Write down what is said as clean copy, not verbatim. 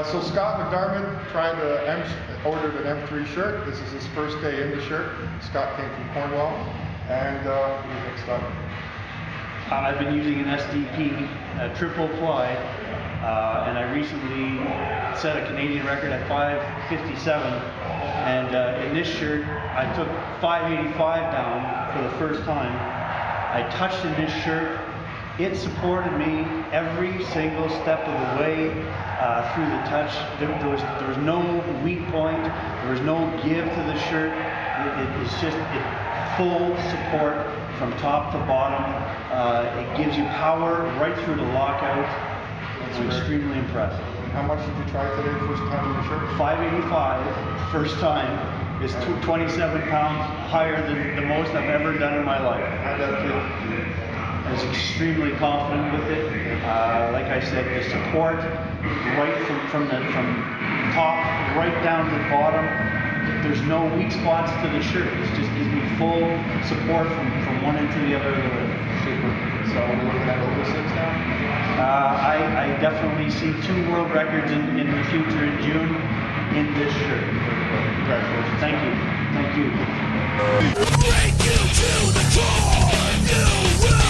So Scott MacDiarmid ordered an M3 shirt. This is his first day in the shirt. Scott came from Cornwall, and what do you think, Scott? I've been using an SDP triple ply, and I recently set a Canadian record at 557. And in this shirt, I took 585 down for the first time. I touched in this shirt. It supported me every single step of the way through the touch. There was no weak point. There was no give to the shirt. It's just full support from top to bottom. It gives you power right through the lockout. I'm extremely impressed. How much did you try today, first time in the shirt? 585, first time, is 27 pounds higher than the most I've ever done in my life. How'd that feel? I was extremely confident with it. Like I said, the support right from top right down to the bottom. There's no weak spots to the shirt. It just gives me full support from one end to the other of the leg. Super. So we're looking at over 6 now? I definitely see 2 world records in the future in June in this shirt. Congratulations. Thank you. Thank you. Break you to the core, you will